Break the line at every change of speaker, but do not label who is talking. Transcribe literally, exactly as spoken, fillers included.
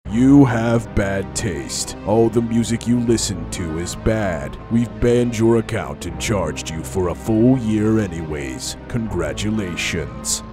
You have bad taste. All the music you listen to is bad. We've banned your account and charged you for a full year anyways. Congratulations.